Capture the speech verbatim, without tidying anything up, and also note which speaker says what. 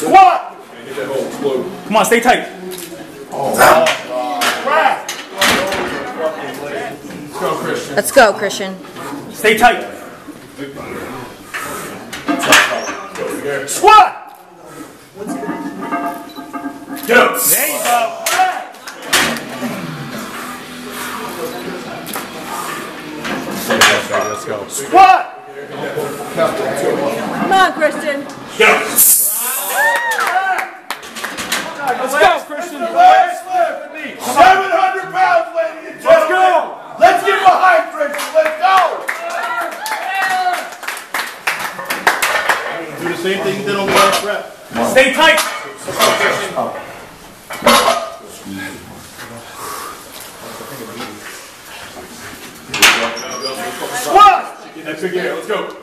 Speaker 1: Squat!
Speaker 2: Come on, stay tight.
Speaker 1: Oh. Let's go, Christian.
Speaker 3: Let's go, Christian.
Speaker 2: Stay tight.
Speaker 1: Squat! Go.
Speaker 2: There you go.
Speaker 1: Let's go. Squat!
Speaker 3: Come on, Christian.
Speaker 1: Go.
Speaker 2: Let's go, Christian.
Speaker 1: seven hundred pounds, ladies and gentlemen. Let's go. Let's get behind Christian. Let's go.
Speaker 4: Do the same thing you did on the last rep.
Speaker 2: Stay tight.
Speaker 1: Squat! That's good. Let's go.